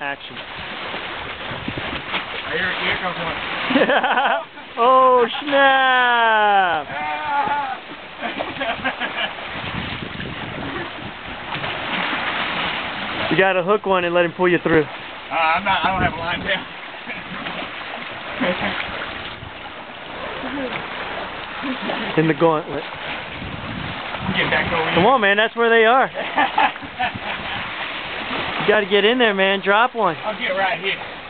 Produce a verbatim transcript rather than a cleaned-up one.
Action. Here, here comes one. Oh, snap! You gotta hook one and let him pull you through. Uh, I'm not, I don't have a line down. In the gauntlet. Get back over here. Come on, man, that's where they are. You gotta get in there, man. Drop one. I'll get right here.